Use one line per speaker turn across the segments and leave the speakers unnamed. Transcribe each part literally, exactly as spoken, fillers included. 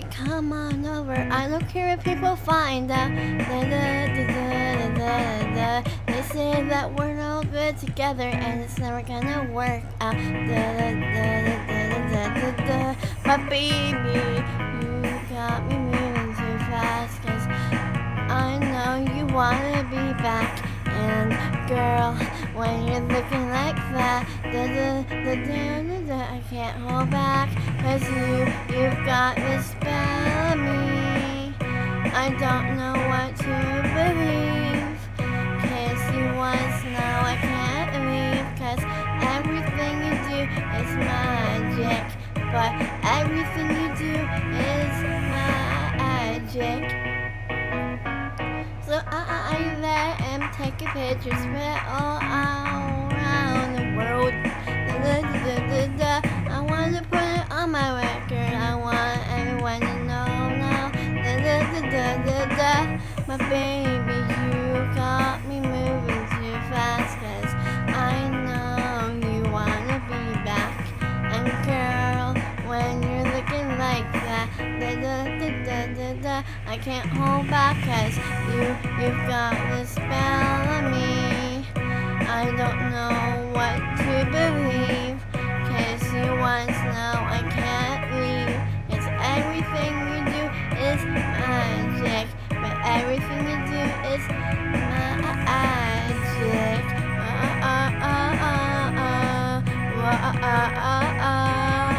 come on over. I don't care if people find out. Da, da, da, da, da, da, da. They say that we're no good together and it's never gonna work out. Da, da, da, da, da, da, da, da. But baby, you got me moving too fast, 'cause I know you wanna be back. And girl, when you're looking like that, da, da, da, da, da, da, I can't hold back. 'Cause you, you've got this spell on me. I don't know what to believe. Kiss you once, now I can't leave. 'Cause everything you do is magic. But everything you do is magic. So I, I let him take a picture, spread all around the world. Da, da, da, da, da. I want to put it on my record. I want everyone to know now. Da, da, da, da, da, da. My baby, you got me moving too fast, 'cause I know you wanna be back. And girl, when you're looking like that, da, da, da, da, da, da, I can't hold back, 'cause you, you've got this spell on me. I don't know what to believe. Kiss you once, now I can't leave. 'Cause everything you do is magic. But everything you do is magic. Uh, uh, uh, uh, uh, uh, uh, uh, uh.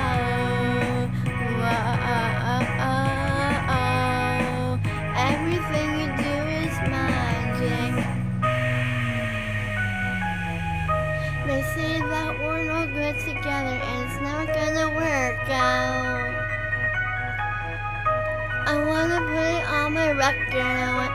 Everything you do is magic. They say that we're no good together and it's never gonna work out. I wanna put it on my record. I want